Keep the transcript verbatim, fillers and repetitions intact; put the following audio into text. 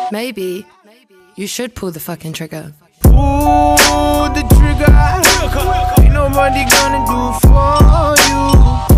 Maybe you should pull the fucking trigger. Pull the trigger. Ain't nobody gonna do for you.